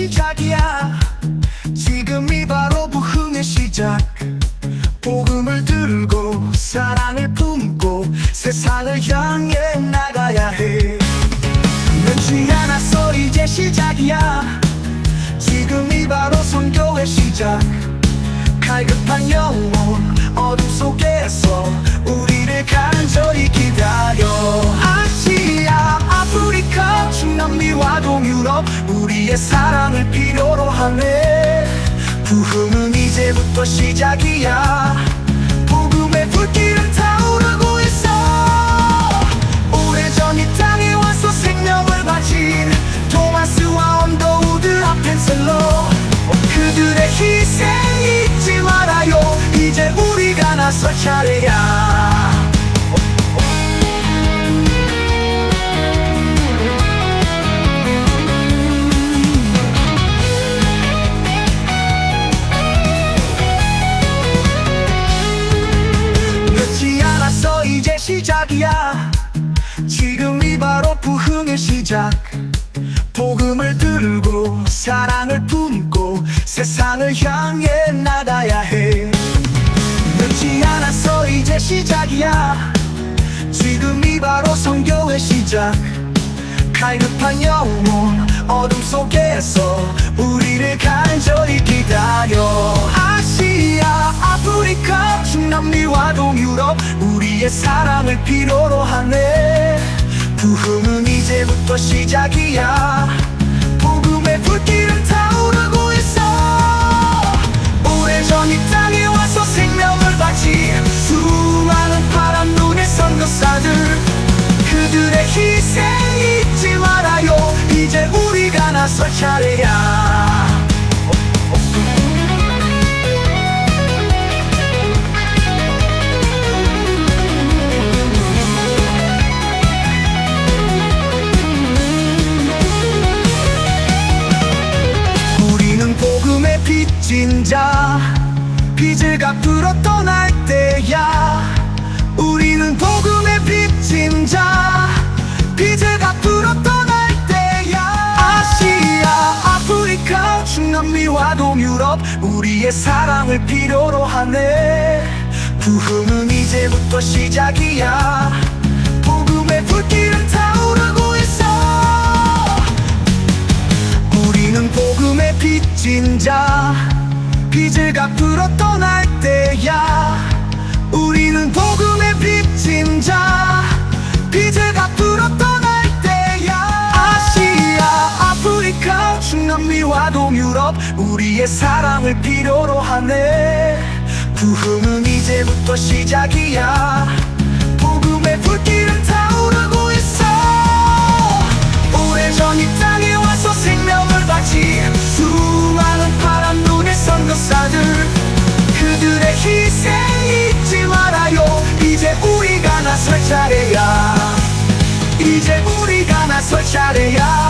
시작이야. 지금이 바로 부흥의 시작. 복음을 들고 사랑을 품고 세상을 향해 나가야 해. 늦지 않았어, 이제 시작이야. 지금이 바로 선교의 시작. 갈급한 영혼 어둠 속에서 우리를 간절히 기다려. 아시아, 아프리카, 중남미와 동유럽, 우리의 사랑을 필요로 하네. 부흥은 이제부터 시작이야. 복음의 불길은 타오르고 있어. 오래전 이 땅에 와서 생명을 바친 토마스와 언더우드 아펜셀러, 그들의 희생 잊지 말아요. 이제 우리가 나설 차례야. 늦지 않았어, 이제 시작이야. 지금이 바로 부흥의 시작. 복음을 들고 사랑을 품고 세상을 향해 나가야 해. 늦지 않았어, 이제 시작이야. 지금이 바로 선교의 시작. 갈급한 영혼 어둠 속에서 우리를 간절히 기다려. 아시아, 아프리카, 중남미와 동유럽, 우리의 사랑을 필요로 하네. 부흥은 이제부터 시작이야. 복음의 불길은 타오르고 있어. 오래전 이 땅에 와서 생명을 바친 수많은 파란 눈의 선교사들, 그들의 희생 잊지 말아요. 이제 우리가 나설 차례야. 복음의 빚진 자, 빚을 갚으러 떠날 때야. 우리는 복음의 빚진 자, 빚을 갚으러 떠날 때야. 아시아, 아프리카, 중남미와 동유럽, 우리의 사랑을 필요로 하네. 부흥은 이제부터 시작이야. 복음의 불길은 타오르고 있어. 우리는 복음의 빚진 자, 빚을 갚으러 떠날 때야. 우리는 복음의 빚진 자, 빚을 갚으러 떠날 때야. 아시아, 아프리카, 중남미와 동유럽, 우리의 사랑을 필요로 하네. 부흥은 이제부터 시작이야. 복음의 불길은 타오르고 있어. 오래전 이 땅에 와서 생명을 바친 수많은 파란 눈의 선교사들, 그들의 희생 잊지 말아요. 이제 우리가 나설 차례야. 이제 우리가 나설 차례야.